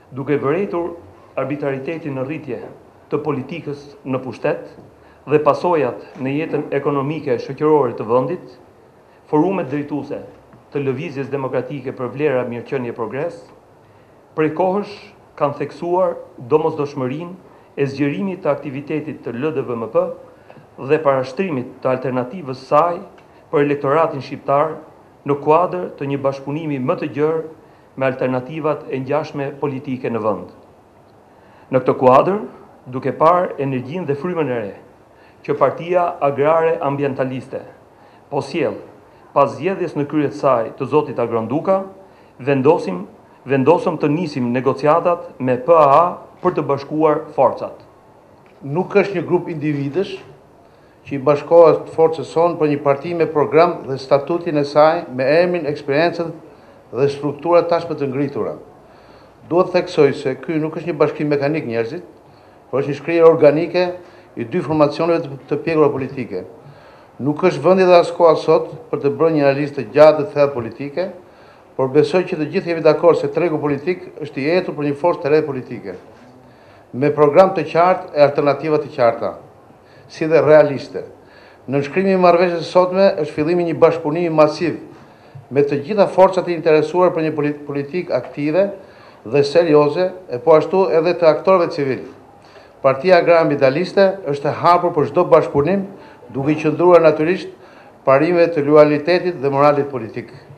duke vërejtur arbitraritetin në rritje të politikës në pushtet dhe pasojat në jetën ekonomike shoqërore të vendit, forumet drejtuese të lëvizjes demokratike për vlera, mirëqenie, progres, prej kohësh kanë theksuar domosdoshmërinë e zgjerimit të aktivitetit të LDVMP dhe parashtrimit të alternativës saj për elektoratin shqiptar në kuadër të një bashkëpunimi më të gjerë me alternativat e ngjashme politike në vend. Në këtë kuadër, duke parë energjinë dhe frymën e re që Partia Agrare Ambientaliste po sjell pas zgjedhjes në krye të saj të zotit Agranduka, vendosëm të nisim negociatat me PAA për të bashkuar forcat. Nuk është një grup individësh që i bashkohet forcës sonë për një parti me program dhe statutin e saj me emrin, eksperiencën dhe strukturat tashmë të ngritura. Duhet theksoj se ky nuk është një bashkim mekanik njerëzit, por është një shkrirje organike i dy formacioneve të pjegura politike. Nuk është vendi dhe as koha sot për të bërë një analizë të gjatë të thellë politike, por besoj që të gjithë jemi dakord se tregu politik është i etur për një forcë të re politike, me program të qartë e alternativa të qarta, si dhe realiste. Në nënshkrimin e marrëveshjes së sotme është fillimi një bashkëpunimi masiv me të gjitha forcat e interesuar për një politikë aktive dhe serioze, e po ashtu edhe të aktorëve civil. Partia Agrare Ambientaliste është e hapur për çdo bashkëpunim, duke qëndruar natyrisht parimeve të lojalitetit dhe moralit politik.